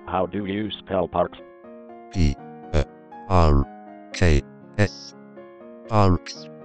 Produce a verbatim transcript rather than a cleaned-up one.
How do you spell parks? P A R K S. Parks.